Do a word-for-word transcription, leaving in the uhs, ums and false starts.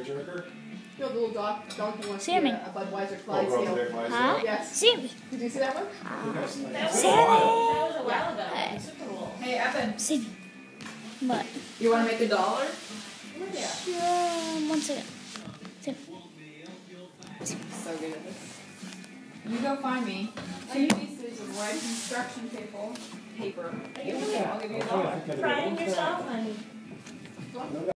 drinker? You know, the little dog, donkey wants Sammy. to get a Budweiser Oh, Clydesdale. Huh? Yes. Sammy. Did you see that one? Uh, That was, Sammy. that was a while ago. Yeah. In Super Bowl. Hey, Evan, Sammy. What? you want to make a dollar? Yeah. Um, one second. Sammy. So good at this. You go find me two pieces of white construction paper. Paper. Are you really I'll give you a dollar. priding yourself on